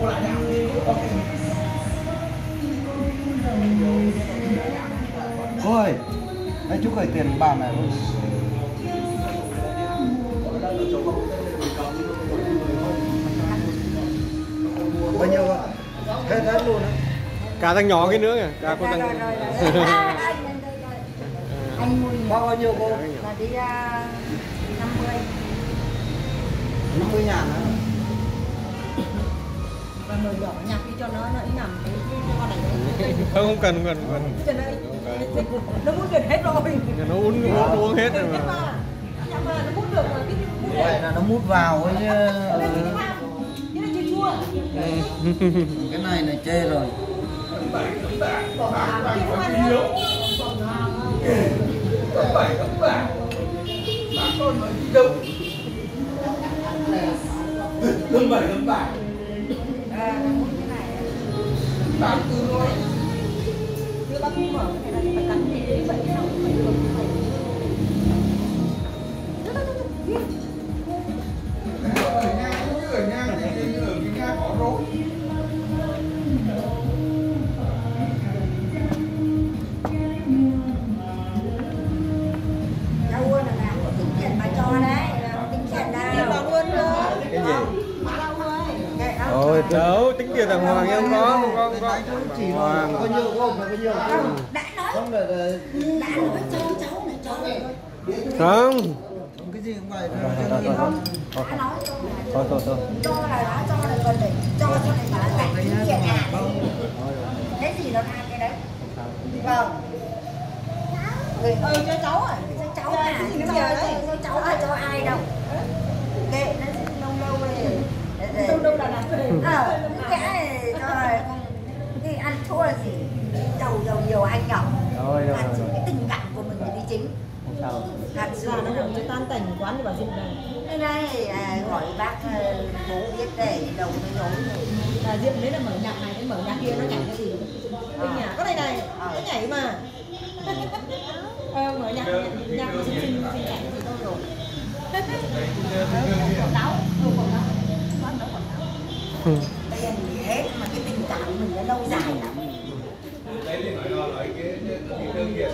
Ôi, anh chú gửi tiền bạn này luôn. Bao nhiêu ạ? Hết luôn á. Cả thằng nhỏ cái nữa kìa, cả con thằng. Anh mua Bao nhiêu cô? là đi 50. 50.000 á. Và nồi nhỏ nhặt đi cho nó ý nằm cái con này. Không cần. Cho nó muốn gần hết rồi. Nó uống hết rồi mà. Nhưng mà nó mút được mà Vậy là nó mút vào ấy chứ. Cái này chưa chua. Cái này là chê rồi. Lâm bảy Đưa bác mở cái này phải cắn thì vậy sao phải được. ở nhà thì ở cái nhà có rối. Đâu luôn là tính tiền mà cho đấy, tính tiền đâu. Luôn luôn. Cái gì? Ôi, Đâu, tính tiền đàng hoàng em không có. chỉ nói bao nhiêu không, bao nhiêu. Đã nói. Không là Đã nói cho cháu này cho này. Không. cái gì cũng vậy. Đã nói Thôi. cho là đã cho là còn để cho này mà lại tính tiền à. Cái gì nó tha cái đấy. Vâng. Cho cháu à. Cho cháu à. Cho cháu à, cho ai đâu. Kệ nó lâu rồi. Lâu là làm cái này trời thì ăn thua là gì. Giàu nhiều anh nhở. Rồi. Cái tình cảm của mình thì đi chính. Hạt dưa nó không cho tan tành quán đi bảo Diệp này. Đây này hỏi bác bố biết để đầu nó nhối. Diệp đấy là mở nhạc này, cái mở nhạc kia nó nhảy cái gì? Bên nhà có này nó nhảy mà. Mở nhạc xin nhảy thì thôi rồi. Quảng cáo. Tiền hết mà cái tình cảm mình nó lâu dài lắm. Đấy thì nói cái đơn giản.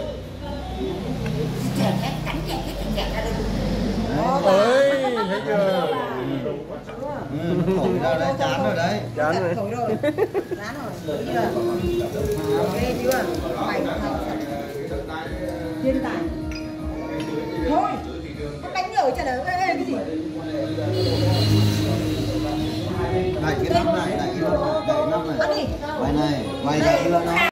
Cắn chẹt ra đây. Ơi, thấy chưa? Thổi ra đấy, chán rồi đấy. Chán rồi. Thổi rồi. Chán rồi. Ghê chưa? Mày thiên tài. Thôi. Nó đánh rồi cho đỡ cái gì? Này cái năm này, này cái năm này. Bài này, bài này